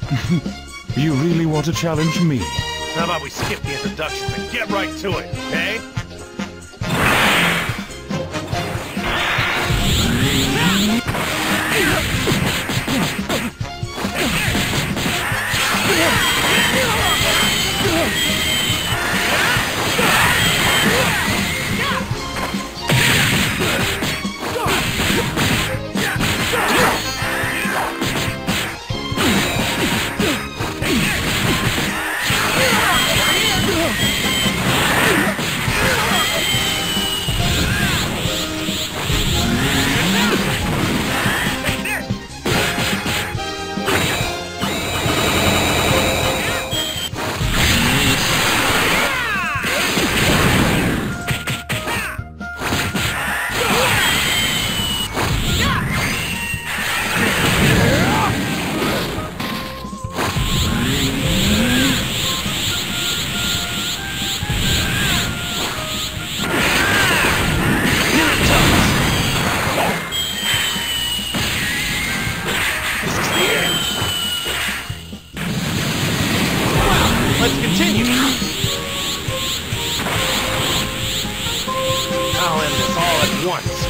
You really want to challenge me? How about we skip the introductions and get right to it, okay? Let's continue. I'll end this all at once.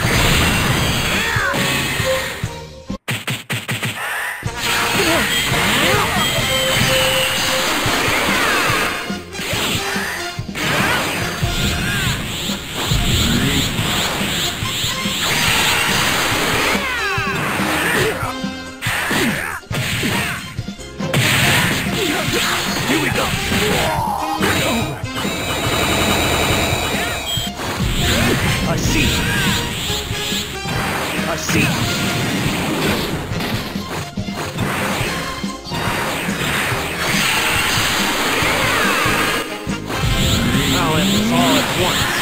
Here we go. I see. I see. I'll end this all at once.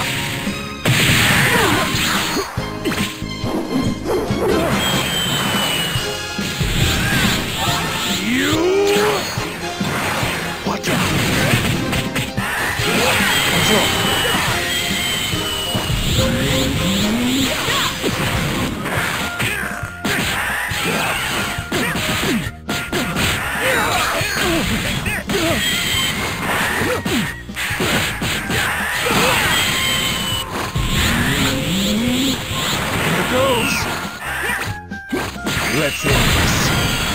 Let's end this.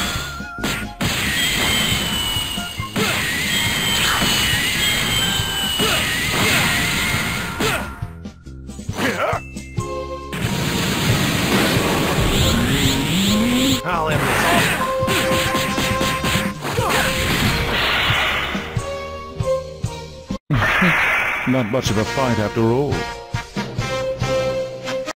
I'll end this all. Not much of a fight after all.